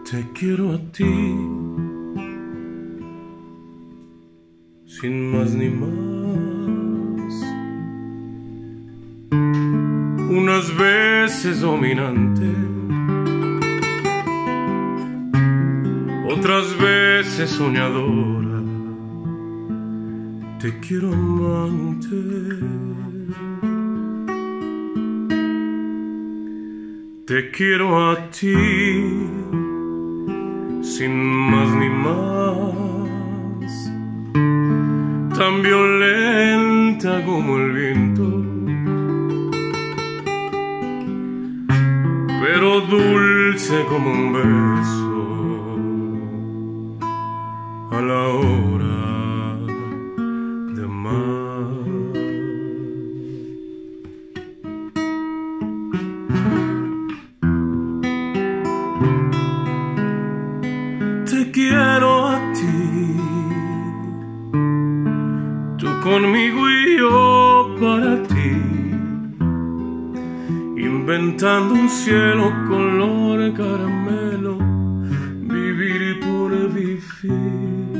Te quiero a ti, sin más ni más. Unas veces dominante, otras veces soñadora. Te quiero amante. Te quiero a ti, sin más ni más, tan violenta como el viento, pero dulce como un beso a la hora de amar. Te quiero a ti, tú conmigo y yo para ti, inventando un cielo color caramelo, vivir por vivir,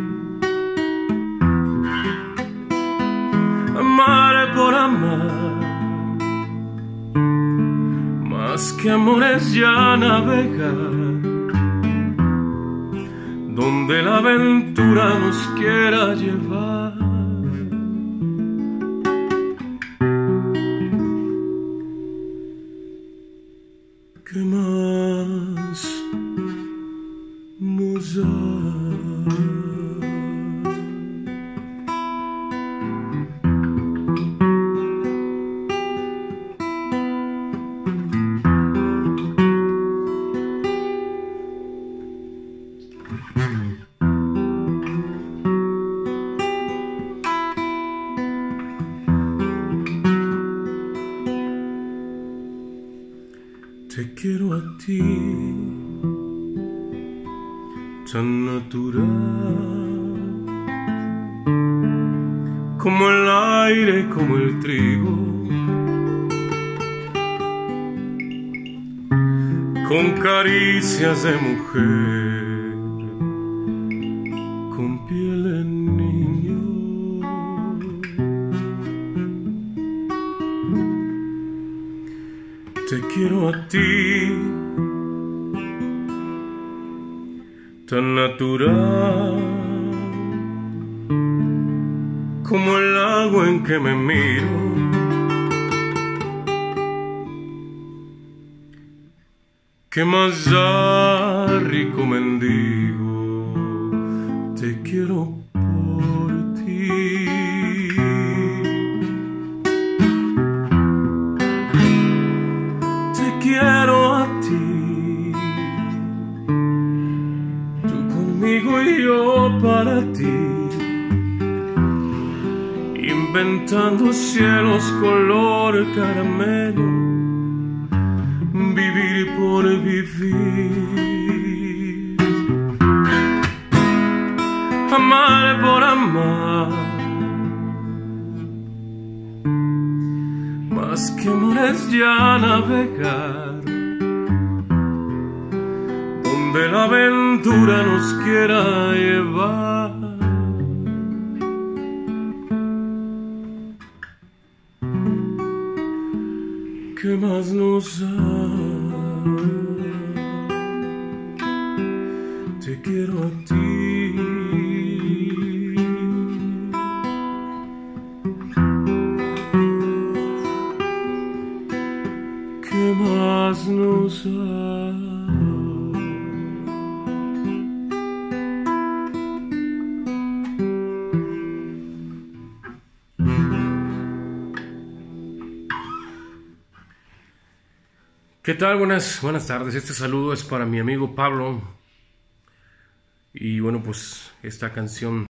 amar por amar, más que amores ya navegar, donde la aventura nos quiera llevar. ¿Qué más nos da? Te quiero a ti, tan natural, como el aire, como el trigo, con caricias de mujer, con piel de niño. Te quiero a ti, tan natural, como el agua en que me miro, que más da, rico mendigo. Te quiero por ti. Quiero a ti, tú conmigo y yo para ti, inventando cielos color caramelo, vivir por vivir, amar por amar, más que amores ya navegar, donde la aventura nos quiera llevar. ¿Qué más nos da? Te quiero a ti, ¿qué más nos da? ¿Qué tal? Buenas tardes. Este saludo es para mi amigo Pablo. Y bueno, pues esta canción